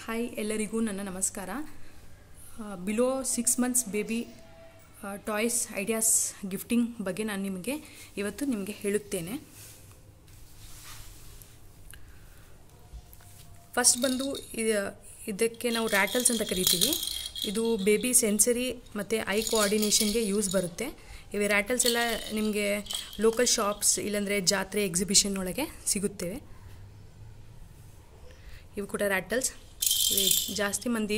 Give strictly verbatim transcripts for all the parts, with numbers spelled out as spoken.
Hi ಎಲ್ಲರಿಗೂ ನನ್ನ ನಮಸ್ಕಾರ. Below six months baby toys ideas gifting ಬಗ್ಗೆ ನಾನು ನಿಮಗೆ ಇವತ್ತು ನಿಮಗೆ ಹೇಳುತ್ತೇನೆ. ಫಸ್ಟ್ ಬಂದು ಇದಕ್ಕೆ ನಾವು ರ್ಯಾಟಲ್ಸ್ ಅಂತ ಕರಿತೀವಿ. ಇದು ಬೇಬಿ ಸೆನ್ಸರಿ ಮತ್ತು ಐ ಕೋಆರ್ಡಿನೇಷನ್ಗೆ ಯೂಸ್ ಬರುತ್ತೆ. ಇವೆ ರ್ಯಾಟಲ್ಸ್ ಎಲ್ಲ ನಿಮಗೆ ಲೋಕಲ್ ಶಾಪ್ಸ್ ಇಲ್ಲಾಂದರೆ ಜಾತ್ರೆ ಎಕ್ಸಿಬಿಷನ್ ಒಳಗೆ ಸಿಗುತ್ತವೆ. ಇವು ಕೂಡ ರ್ಯಾಟಲ್ಸ್. ಜಾಸ್ತಿ ಮಂದಿ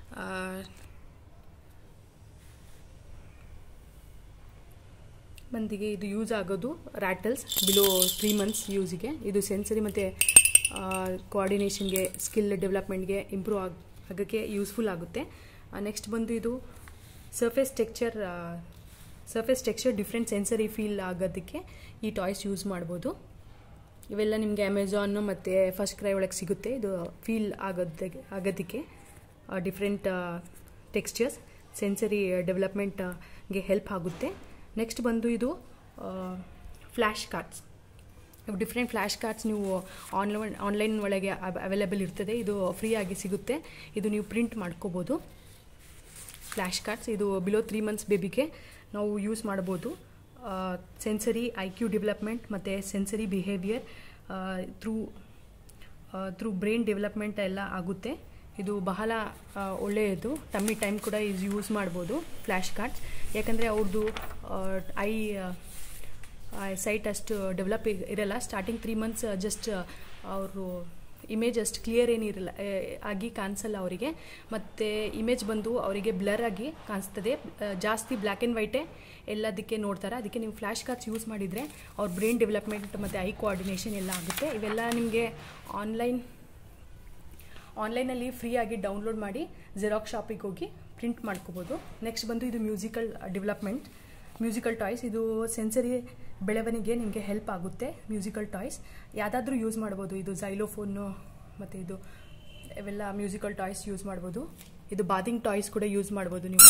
ಮಂದಿಗೆ ಇದು ಯೂಸ್ ಆಗೋದು ರ್ಯಾಟಲ್ಸ್ ಬಿಲೋ ತ್ರೀ ಮಂತ್ಸ್ ಯೂಸಿಗೆ. ಇದು ಸೆನ್ಸರಿ ಮತ್ತು ಕೋಆರ್ಡಿನೇಷನ್ಗೆ, ಸ್ಕಿಲ್ ಡೆವಲಪ್ಮೆಂಟ್ಗೆ ಇಂಪ್ರೂವ್ ಆಗ ಆಗೋಕ್ಕೆ ಯೂಸ್ಫುಲ್ ಆಗುತ್ತೆ. ನೆಕ್ಸ್ಟ್ ಬಂದು ಇದು surface texture surface texture different sensory feel ಆಗೋದಕ್ಕೆ ಈ ಟಾಯ್ಸ್ ಯೂಸ್ ಮಾಡ್ಬೋದು. ಇವೆಲ್ಲ ನಿಮಗೆ ಅಮೆಝಾನು ಮತ್ತು ಫಸ್ಟ್ ಕ್ರೈ ಒಳಗೆ ಸಿಗುತ್ತೆ. ಇದು ಫೀಲ್ ಆಗೋದಕ್ಕೆ ಆಗೋದಕ್ಕೆ ಡಿಫ್ರೆಂಟ್ ಟೆಕ್ಸ್ಚರ್ಸ್ ಸೆನ್ಸರಿ ಡೆವಲಪ್ಮೆಂಟ್ಗೆ ಹೆಲ್ಪ್ ಆಗುತ್ತೆ. ನೆಕ್ಸ್ಟ್ ಬಂದು ಇದು flash cards. Different flash cards ನೀವು ಆನ್ಲೈನ್ ಆನ್ಲೈನ್ ಒಳಗೆ ಅವೈಲೇಬಲ್ ಇರ್ತದೆ. ಇದು ಫ್ರೀ ಆಗಿ ಸಿಗುತ್ತೆ. ಇದು ನೀವು ಪ್ರಿಂಟ್ ಮಾಡ್ಕೋಬೋದು. ಫ್ಲ್ಯಾಶ್ ಕಾರ್ಡ್ಸ್ ಇದು ಬಿಲೋ ತ್ರೀ ಮಂತ್ಸ್ ಬೇಬಿಗೆ ನಾವು ಯೂಸ್ ಮಾಡ್ಬೋದು. ಸೆನ್ಸರಿ ಐ ಕ್ಯೂ ಡೆವಲಪ್ಮೆಂಟ್ ಮತ್ತು sensory behaviour through through brain development ಎಲ್ಲ ಆಗುತ್ತೆ. ಇದು ಬಹಳ ಒಳ್ಳೆಯದು. ಟಮ್ಮಿ ಟೈಮ್ ಕೂಡ ಇದು ಯೂಸ್ ಮಾಡ್ಬೋದು ಫ್ಲ್ಯಾಶ್ ಕಾರ್ಡ್ಸ್. ಯಾಕಂದರೆ ಅವ್ರದ್ದು ಐ ಸೈಟ್ ಅಷ್ಟು ಡೆವಲಪ್ ಇರಲ್ಲ. ಸ್ಟಾರ್ಟಿಂಗ್ ತ್ರೀ ಮಂತ್ಸ್ ಜಸ್ಟ್ ಅವರು ಇಮೇಜ್ ಅಷ್ಟು ಕ್ಲಿಯರ್ ಏನಿರಲ್ಲ ಆಗಿ ಕಾಣಿಸಲ್ಲ ಅವರಿಗೆ. ಮತ್ತು ಇಮೇಜ್ ಬಂದು ಅವರಿಗೆ ಬ್ಲರ್ ಆಗಿ ಕಾಣಿಸ್ತದೆ. ಜಾಸ್ತಿ ಬ್ಲ್ಯಾಕ್ ಆ್ಯಂಡ್ ವೈಟೇ ಎಲ್ಲದಕ್ಕೆ ನೋಡ್ತಾರೆ. ಅದಕ್ಕೆ ನೀವು ಫ್ಲ್ಯಾಶ್ ಕಾರ್ಡ್ಸ್ ಯೂಸ್ ಮಾಡಿದರೆ ಅವ್ರ ಬ್ರೈನ್ ಡೆವಲಪ್ಮೆಂಟ್ ಮತ್ತು ಐ ಕೋಆರ್ಡಿನೇಷನ್ ಎಲ್ಲ ಆಗುತ್ತೆ. ಇವೆಲ್ಲ ನಿಮಗೆ ಆನ್ಲೈನ್ ಆನ್ಲೈನಲ್ಲಿ ಫ್ರೀಯಾಗಿ ಡೌನ್ಲೋಡ್ ಮಾಡಿ ಜೆರಾಕ್ಸ್ ಶಾಪಿಗೆ ಹೋಗಿ ಪ್ರಿಂಟ್ ಮಾಡ್ಕೋಬೋದು. ನೆಕ್ಸ್ಟ್ ಬಂದು ಇದು ಮ್ಯೂಸಿಕಲ್ ಡೆವಲಪ್ಮೆಂಟ್ ಮ್ಯೂಸಿಕಲ್ ಟಾಯ್ಸ್. ಇದು ಸೆನ್ಸರಿ ಬೆಳವಣಿಗೆ ನಿಮಗೆ ಹೆಲ್ಪ್ ಆಗುತ್ತೆ. ಮ್ಯೂಸಿಕಲ್ ಟಾಯ್ಸ್ ಯಾವುದಾದ್ರೂ ಯೂಸ್ ಮಾಡ್ಬೋದು. ಇದು ಝೈಲೋಫೋನು ಮತ್ತು ಇದು ಇವೆಲ್ಲ ಮ್ಯೂಸಿಕಲ್ ಟಾಯ್ಸ್ ಯೂಸ್ ಮಾಡ್ಬೋದು. ಇದು ಬಾದಿಂಗ್ ಟಾಯ್ಸ್ ಕೂಡ ಯೂಸ್ ಮಾಡ್ಬೋದು ನೀವು.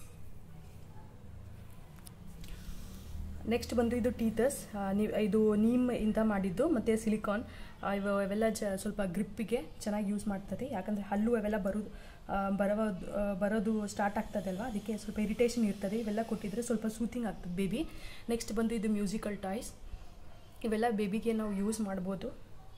ನೆಕ್ಸ್ಟ್ ಬಂದು ಇದು ಟೀತರ್ಸ್. ನೀವು ಇದು ನೀಮ್ ಇಂದ ಮಾಡಿದ್ದು ಮತ್ತು ಸಿಲಿಕಾನ್ ಇವು ಇವೆಲ್ಲ ಜ ಸ್ವಲ್ಪ ಗ್ರಿಪ್ಪಿಗೆ ಚೆನ್ನಾಗಿ ಯೂಸ್ ಮಾಡ್ತದೆ. ಯಾಕಂದರೆ ಹಲ್ಲು ಅವೆಲ್ಲ ಬರೋದು ಬರೋದು ಬರೋದು ಸ್ಟಾರ್ಟ್ ಆಗ್ತದೆ ಅಲ್ವಾ, ಅದಕ್ಕೆ ಸ್ವಲ್ಪ ಇರಿಟೇಷನ್ ಇರ್ತದೆ. ಇವೆಲ್ಲ ಕೊಟ್ಟಿದ್ರೆ ಸ್ವಲ್ಪ ಸೂತಿಂಗ್ ಆಗ್ತದೆ ಬೇಬಿ. ನೆಕ್ಸ್ಟ್ ಬಂದು ಇದು ಮ್ಯೂಸಿಕಲ್ ಟಾಯ್ಸ್. ಇವೆಲ್ಲ ಬೇಬಿಗೆ ನಾವು ಯೂಸ್ ಮಾಡ್ಬೋದು.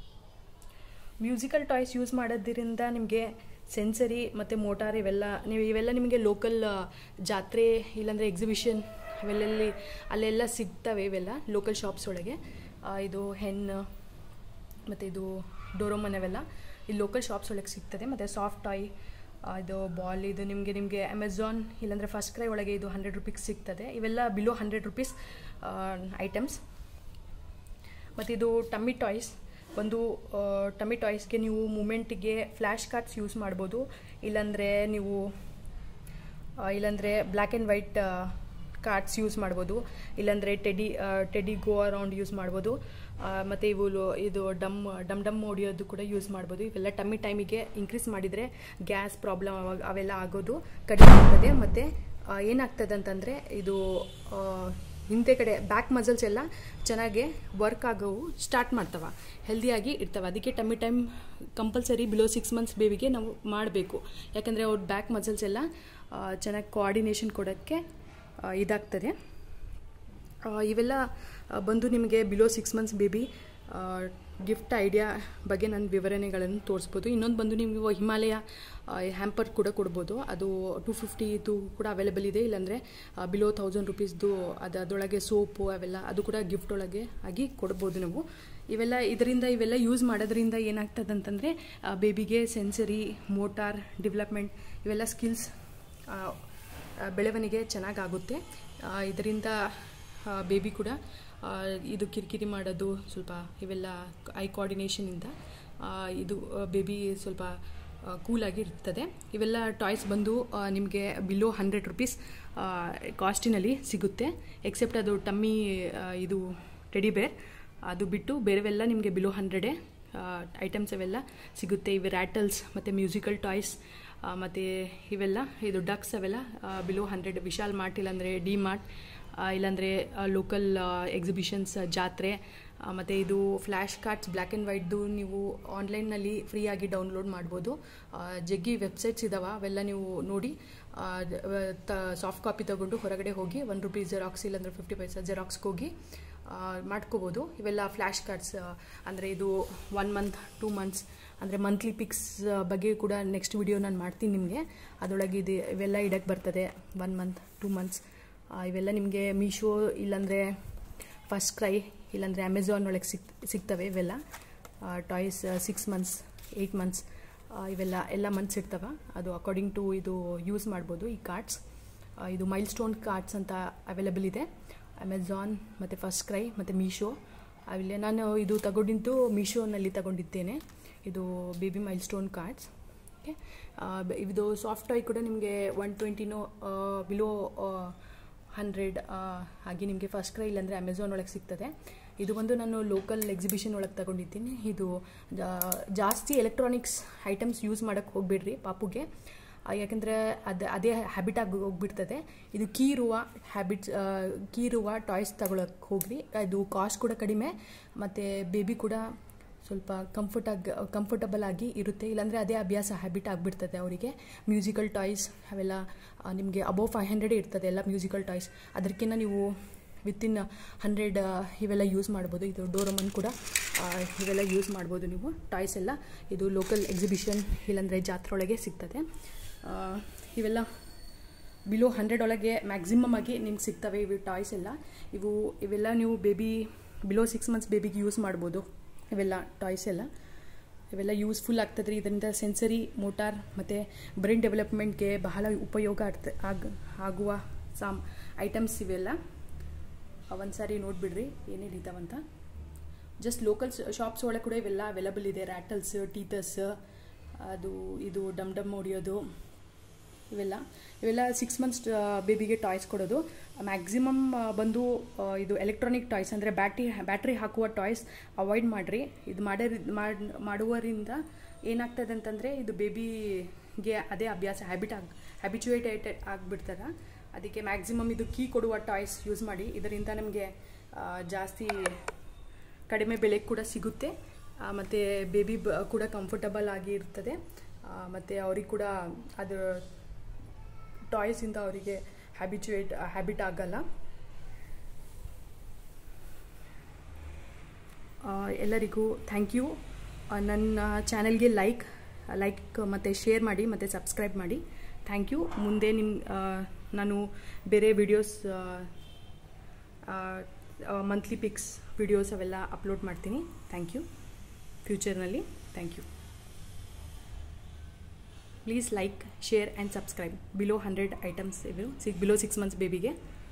ಮ್ಯೂಸಿಕಲ್ ಟಾಯ್ಸ್ ಯೂಸ್ ಮಾಡೋದ್ರಿಂದ ನಿಮಗೆ ಸೆನ್ಸರಿ ಮತ್ತು ಮೋಟಾರ್ ಇವೆಲ್ಲ ನೀವು ಇವೆಲ್ಲ ನಿಮಗೆ ಲೋಕಲ್ ಜಾತ್ರೆ ಇಲ್ಲಾಂದರೆ ಎಕ್ಸಿಬಿಷನ್ ಇವೆಲ್ಲಲ್ಲಿ ಅಲ್ಲೆಲ್ಲ ಸಿಗ್ತವೆ. ಇವೆಲ್ಲ ಲೋಕಲ್ ಶಾಪ್ಸ್ ಒಳಗೆ. ಇದು ಹೆನ್ನು ಮತ್ತು ಇದು ಡೋರೋಮನ್ ಅವೆಲ್ಲ ಇಲ್ಲಿ ಲೋಕಲ್ ಶಾಪ್ಸ್ ಒಳಗೆ ಸಿಗ್ತದೆ. ಮತ್ತು ಸಾಫ್ಟ್ ಟಾಯ್ ಇದು ಬಾಲ್ ಇದು ನಿಮಗೆ ನಿಮಗೆ ಅಮೆಝಾನ್ ಇಲ್ಲಾಂದರೆ ಫಸ್ಟ್ ಕ್ರೈ ಒಳಗೆ ಇದು ಹಂಡ್ರೆಡ್ ರುಪೀಸ್ ಸಿಗ್ತದೆ. ಇವೆಲ್ಲ ಬಿಲೋ ಹಂಡ್ರೆಡ್ ರುಪೀಸ್ ಐಟಮ್ಸ್. ಮತ್ತು ಇದು ಟಮ್ಮಿ ಟಾಯ್ಸ್. ಒಂದು ಟಮ್ಮಿ ಟಾಯ್ಸ್ಗೆ ನೀವು ಮೂಮೆಂಟಿಗೆ ಫ್ಲ್ಯಾಶ್ ಕಾರ್ಡ್ಸ್ ಯೂಸ್ ಮಾಡ್ಬೋದು. ಇಲ್ಲಾಂದರೆ ನೀವು ಇಲ್ಲಾಂದರೆ black and white cards use ಮಾಡ್ಬೋದು. ಇಲ್ಲಾಂದರೆ teddy teddy go around use ಮಾಡ್ಬೋದು. ಮತ್ತು ಇವು ಇದು ಡಮ್ ಡಮ್ ಡಮ್ ಹೊಡಿಯೋದು ಕೂಡ ಯೂಸ್ ಮಾಡ್ಬೋದು. ಇವೆಲ್ಲ ಟಮ್ಮಿ ಟೈಮಿಗೆ ಇನ್ಕ್ರೀಸ್ ಮಾಡಿದರೆ ಗ್ಯಾಸ್ ಪ್ರಾಬ್ಲಮ್ ಅವಾಗ ಅವೆಲ್ಲ ಆಗೋದು ಕಡಿಮೆ ಆಗ್ತದೆ. ಮತ್ತು ಏನಾಗ್ತದೆ ಅಂತಂದರೆ ಇದು ಹಿಂದೆ ಕಡೆ ಬ್ಯಾಕ್ ಮಸಲ್ಸ್ ಎಲ್ಲ ಚೆನ್ನಾಗಿ ವರ್ಕ್ ಆಗೋವು ಸ್ಟಾರ್ಟ್ ಮಾಡ್ತವೆ, ಹೆಲ್ದಿಯಾಗಿ ಇರ್ತವೆ. ಅದಕ್ಕೆ tummy time compulsory below six months ಬೇಬಿಗೆ ನಾವು ಮಾಡಬೇಕು. ಯಾಕಂದರೆ ಅವ್ರ ಬ್ಯಾಕ್ ಮಸಲ್ಸ್ ಎಲ್ಲ ಚೆನ್ನಾಗಿ ಕೋಆರ್ಡಿನೇಷನ್ ಕೊಡೋಕ್ಕೆ ಇದಾಗ್ತದೆ. ಇವೆಲ್ಲ ಬಂದು ನಿಮಗೆ below six months baby gift idea ಬಗ್ಗೆ ನನ್ನ ವಿವರಣೆಗಳನ್ನು ತೋರಿಸ್ಬೋದು. ಇನ್ನೊಂದು ಬಂದು ನಿಮಗೆ ಹಿಮಾಲಯ ಹ್ಯಾಂಪರ್ ಕೂಡ ಕೊಡ್ಬೋದು. ಅದು ಟು ಫಿಫ್ಟಿದು ಕೂಡ ಅವೈಲೇಬಲ್ ಇದೆ. ಇಲ್ಲಾಂದರೆ ಬಿಲೋ ತೌಸಂಡ್ ರುಪೀಸ್ದು ಅದು ಅದರೊಳಗೆ ಸೋಪು ಅವೆಲ್ಲ ಅದು ಕೂಡ ಗಿಫ್ಟ್ ಒಳಗೆ ಆಗಿ ಕೊಡ್ಬೋದು ನಾವು. ಇವೆಲ್ಲ ಇದರಿಂದ ಇವೆಲ್ಲ ಯೂಸ್ ಮಾಡೋದ್ರಿಂದ ಏನಾಗ್ತದೆ ಅಂತಂದರೆ ಬೇಬಿಗೆ ಸೆನ್ಸರಿ ಮೋಟಾರ್ ಡೆವಲಪ್ಮೆಂಟ್ ಇವೆಲ್ಲ ಸ್ಕಿಲ್ಸ್ ಬೆಳವಣಿಗೆ ಚೆನ್ನಾಗಾಗುತ್ತೆ. ಇದರಿಂದ ಬೇಬಿ ಕೂಡ ಇದು ಕಿರಿಕಿರಿ ಮಾಡೋದು ಸ್ವಲ್ಪ ಇವೆಲ್ಲ ಐ ಕೋಆರ್ಡಿನೇಷನಿಂದ ಇದು ಬೇಬಿ ಸ್ವಲ್ಪ ಕೂಲಾಗಿ ಇರ್ತದೆ. ಇವೆಲ್ಲ ಟಾಯ್ಸ್ ಬಂದು ನಿಮಗೆ ಬಿಲೋ ಹಂಡ್ರೆಡ್ ರುಪೀಸ್ ಕಾಸ್ಟಿನಲ್ಲಿ ಸಿಗುತ್ತೆ. ಎಕ್ಸೆಪ್ಟ್ ಅದು ಟಮ್ಮಿ ಇದು ಟೆಡಿ ಬೇರ್ ಅದು ಬಿಟ್ಟು ಬೇರೆವೆಲ್ಲ ನಿಮಗೆ ಬಿಲೋ ಹಂಡ್ರೆಡೇ ಐಟಮ್ಸ್ ಅವೆಲ್ಲ ಸಿಗುತ್ತೆ. ಇವೆ ರ್ಯಾಟಲ್ಸ್ ಮತ್ತು ಮ್ಯೂಸಿಕಲ್ ಟಾಯ್ಸ್ ಮತ್ತು ಇವೆಲ್ಲ ಇದು ಡಕ್ಸ್ ಅವೆಲ್ಲ ಬಿಲೋ ಹಂಡ್ರೆಡ್. ವಿಶಾಲ್ ಮಾರ್ಟ್ ಇಲ್ಲಾಂದರೆ ಡಿ ಮಾರ್ಟ್ ಇಲ್ಲಾಂದರೆ ಲೋಕಲ್ ಎಕ್ಸಿಬಿಷನ್ಸ್ ಜಾತ್ರೆ ಮತ್ತು ಇದು ಫ್ಲ್ಯಾಶ್ ಕಾರ್ಡ್ಸ್ ಬ್ಲ್ಯಾಕ್ ಆ್ಯಂಡ್ ವೈಟ್ದು ನೀವು ಆನ್ಲೈನ್ನಲ್ಲಿ ಫ್ರೀಯಾಗಿ ಡೌನ್ಲೋಡ್ ಮಾಡ್ಬೋದು. ಜಗ್ಗಿ ವೆಬ್ಸೈಟ್ಸ್ ಇದ್ದಾವೆ, ಅವೆಲ್ಲ ನೀವು ನೋಡಿ ತ ಸಾಫ್ಟ್ ಕಾಪಿ ತೊಗೊಂಡು ಹೊರಗಡೆ ಹೋಗಿ ಒನ್ ರುಪೀಸ್ ಜೆರಾಕ್ಸ್ ಇಲ್ಲಾಂದರೆ ಫಿಫ್ಟಿ ಪೈಸಾ ಜೆರಾಕ್ಸ್ಗೆ ಹೋಗಿ ಮಾಡ್ಕೋಬೋದು. ಇವೆಲ್ಲ ಫ್ಲ್ಯಾಶ್ ಕಾರ್ಡ್ಸ್ ಅಂದರೆ ಇದು ಒನ್ ಮಂತ್ ಟೂ ಮಂತ್ಸ್ ಅಂದರೆ ಮಂತ್ಲಿ ಪಿಕ್ಸ್ ಬಗ್ಗೆ ಕೂಡ ನೆಕ್ಸ್ಟ್ ವಿಡಿಯೋ ನಾನು ಮಾಡ್ತೀನಿ ನಿಮಗೆ. ಅದರೊಳಗೆ ಇದು ಇವೆಲ್ಲ ಇಡಕ್ಕೆ ಬರ್ತದೆ ಒನ್ ಮಂತ್ ಟೂ ಮಂತ್ಸ್. ಇವೆಲ್ಲ ನಿಮಗೆ ಮೀಶೋ ಇಲ್ಲಾಂದರೆ ಫಸ್ಟ್ ಕ್ರೈ ಇಲ್ಲಾಂದರೆ ಅಮೆಝಾನ್ ಒಳಗೆ ಸಿಕ್ ಸಿಗ್ತವೆ ಇವೆಲ್ಲ toys. Six months eight months ಇವೆಲ್ಲ ಎಲ್ಲ ಮಂತ್ಸ್ ಇರ್ತವೆ. ಅದು ಅಕಾರ್ಡಿಂಗ್ ಟು ಇದು ಯೂಸ್ ಮಾಡ್ಬೋದು ಈ ಕಾರ್ಡ್ಸ್. ಇದು ಮೈಲ್ ಸ್ಟೋನ್ ಕಾರ್ಡ್ಸ್ ಅಂತ ಅವೈಲೇಬಲ್ ಇದೆ ಅಮೆಝಾನ್ ಮತ್ತು ಫಸ್ಟ್ ಕ್ರೈ ಮತ್ತು ಮೀಶೋ. ಅವಿಲ್ಲ ನಾನು ಇದು ತಗೊಂಡಿದ್ದು ಮೀಶೋನಲ್ಲಿ ತಗೊಂಡಿದ್ದೇನೆ. ಇದು baby milestone cards. Okay, ಇದು ಸಾಫ್ಟ್ ಟಾಯ್ ಕೂಡ ನಿಮಗೆ ಒನ್ ಟ್ವೆಂಟಿನೋ ಬಿಲೋ ಹಂಡ್ರೆಡ್ ಹಾಗೆ ನಿಮಗೆ ಫಸ್ಟ್ ಕ್ರೈ ಇಲ್ಲಾಂದರೆ ಅಮೆಝಾನ್ ಒಳಗೆ ಸಿಗ್ತದೆ. ಇದು ಒಂದು ನಾನು ಲೋಕಲ್ ಎಕ್ಸಿಬಿಷನ್ ಒಳಗೆ ತಗೊಂಡಿದ್ದೀನಿ. ಇದು ಜಾಸ್ತಿ ಎಲೆಕ್ಟ್ರಾನಿಕ್ಸ್ ಐಟಮ್ಸ್ ಯೂಸ್ ಮಾಡೋಕ್ಕೆ ಹೋಗಬೇಡ್ರಿ ಪಾಪುಗೆ, ಯಾಕೆಂದರೆ ಅದು ಅದೇ ಹ್ಯಾಬಿಟ್ ಆಗಿ ಹೋಗ್ಬಿಡ್ತದೆ. ಇದು ಕೀ ಇರುವ ಹ್ಯಾಬಿಟ್ಸ್ ಕೀ ಇರುವ ಟಾಯ್ಸ್ ತಗೊಳಕ್ಕೆ ಹೋಗ್ರಿ. ಇದು ಕಾಸ್ಟ್ ಕೂಡ ಕಡಿಮೆ ಮತ್ತು ಬೇಬಿ ಕೂಡ ಸ್ವಲ್ಪ ಕಂಫರ್ಟಾಗಿ ಕಂಫರ್ಟಬಲ್ ಆಗಿ ಇರುತ್ತೆ. ಇಲ್ಲಾಂದರೆ ಅದೇ ಅಭ್ಯಾಸ ಹ್ಯಾಬಿಟ್ ಆಗಿಬಿಡ್ತದೆ ಅವರಿಗೆ. ಮ್ಯೂಸಿಕಲ್ ಟಾಯ್ಸ್ ಅವೆಲ್ಲ ನಿಮಗೆ ಅಬೋವ್ ಫೈವ್ ಹಂಡ್ರೆಡೇ ಇರ್ತದೆ ಎಲ್ಲ ಮ್ಯೂಸಿಕಲ್ ಟಾಯ್ಸ್. ಅದಕ್ಕಿಂತ ನೀವು ವಿತಿನ್ ಹಂಡ್ರೆಡ್ ಇವೆಲ್ಲ ಯೂಸ್ ಮಾಡ್ಬೋದು. ಇದು ಡೋರಮನ್ ಕೂಡ ಇವೆಲ್ಲ ಯೂಸ್ ಮಾಡ್ಬೋದು ನೀವು ಟಾಯ್ಸ್ ಎಲ್ಲ. ಇದು ಲೋಕಲ್ ಎಕ್ಸಿಬಿಷನ್ ಇಲ್ಲಾಂದರೆ ಜಾತ್ರೆ ಒಳಗೆ ಸಿಗ್ತದೆ. ಇವೆಲ್ಲ ಬಿಲೋ ಹಂಡ್ರೆಡ್ ಒಳಗೆ ಮ್ಯಾಕ್ಸಿಮಮ್ ಆಗಿ ನಿಮ್ಗೆ ಸಿಗ್ತವೆ ಇವು ಟಾಯ್ಸ್ ಎಲ್ಲ. ಇವು ಇವೆಲ್ಲ ನೀವು ಬೇಬಿ ಬಿಲೋ ಸಿಕ್ಸ್ ಮಂತ್ಸ್ ಬೇಬಿಗೆ ಯೂಸ್ ಮಾಡ್ಬೋದು ಇವೆಲ್ಲ ಟಾಯ್ಸ್ ಎಲ್ಲ. ಇವೆಲ್ಲ ಯೂಸ್ಫುಲ್ ಆಗ್ತದೆ. ಇದರಿಂದ ಸೆನ್ಸರಿ ಮೋಟಾರ್ ಮತ್ತು ಬ್ರೈನ್ ಡೆವಲಪ್ಮೆಂಟ್ಗೆ ಬಹಳ ಉಪಯೋಗ ಆಗ್ತ ಆಗ ಆಗುವ ಸಾಮ್ ಐಟಮ್ಸ್ ಇವೆಲ್ಲ. ಒಂದು ಸಾರಿ ನೋಡಿಬಿಡ್ರಿ ಏನೇನಿದ್ದಾವಂತ. ಜಸ್ಟ್ ಲೋಕಲ್ ಶಾಪ್ಸ್ ಒಳಗೆ ಕೂಡ ಇವೆಲ್ಲ ಅವೈಲಬಲ್ ಇದೆ. ರ್ಯಾಟಲ್ಸ್, ಟೀತರ್ಸ್, ಅದು ಇದು ಡಮ್ ಡಮ್ ಹೊಡಿಯೋದು ಇವೆಲ್ಲ ಇವೆಲ್ಲ ಸಿಕ್ಸ್ ಮಂತ್ಸ್ ಬೇಬಿಗೆ ಟಾಯ್ಸ್ ಕೊಡೋದು. ಮ್ಯಾಕ್ಸಿಮಮ್ ಬಂದು ಇದು ಎಲೆಕ್ಟ್ರಾನಿಕ್ ಟಾಯ್ಸ್ ಅಂದರೆ ಬ್ಯಾಟ್ರಿ ಬ್ಯಾಟ್ರಿ ಹಾಕುವ ಟಾಯ್ಸ್ ಅವಾಯ್ಡ್ ಮಾಡಿರಿ. ಇದು ಮಾಡೋ ಮಾಡುವರಿಂದ ಏನಾಗ್ತದೆ ಅಂತಂದರೆ ಇದು ಬೇಬಿಗೆ ಅದೇ ಅಭ್ಯಾಸ ಹ್ಯಾಬಿಟ್ ಆಗಿ ಹ್ಯಾಬಿಚುಯೇಟೆಡ್ ಆಗಿಬಿಡ್ತಾರೆ. ಅದಕ್ಕೆ ಮ್ಯಾಕ್ಸಿಮಮ್ ಇದು ಕೀ ಕೊಡುವ ಟಾಯ್ಸ್ ಯೂಸ್ ಮಾಡಿ. ಇದರಿಂದ ನಮಗೆ ಜಾಸ್ತಿ ಕಡಿಮೆ ಬೆಲೆಗೆ ಕೂಡ ಸಿಗುತ್ತೆ ಮತ್ತು ಬೇಬಿ ಬ ಕೂಡ ಕಂಫರ್ಟಬಲ್ ಆಗಿ ಇರ್ತದೆ. ಮತ್ತು ಅವ್ರಿಗೆ ಕೂಡ ಅದು ಟಾಯ್ಸಿಂದ ಅವರಿಗೆ ಹ್ಯಾಬಿಚುಯೇಟ್ ಹ್ಯಾಬಿಟ್ ಆಗಲ್ಲ. ಎಲ್ಲರಿಗೂ ಥ್ಯಾಂಕ್ ಯು. ನನ್ನ ಚಾನೆಲ್ಗೆ ಲೈಕ್ ಲೈಕ್ ಮತ್ತು ಶೇರ್ ಮಾಡಿ ಮತ್ತು ಸಬ್ಸ್ಕ್ರೈಬ್ ಮಾಡಿ. Thank you. ಮುಂದೆ ನಿಮ್ಮ ನಾನು ಬೇರೆ ವಿಡಿಯೋಸ್ ಮಂತ್ಲಿ ಪಿಕ್ಸ್ ವಿಡಿಯೋಸ್ ಅವೆಲ್ಲ ಅಪ್ಲೋಡ್ ಮಾಡ್ತೀನಿ. Thank you. ಫ್ಯೂಚರ್ನಲ್ಲಿ thank you. Please like, share and subscribe. Below hundred items ಇವು ಸಿಕ್ ಬಿಲೋ ಸಿಕ್ಸ್ ಮಂತ್ಸ್ ಬೇಬಿಗೆ.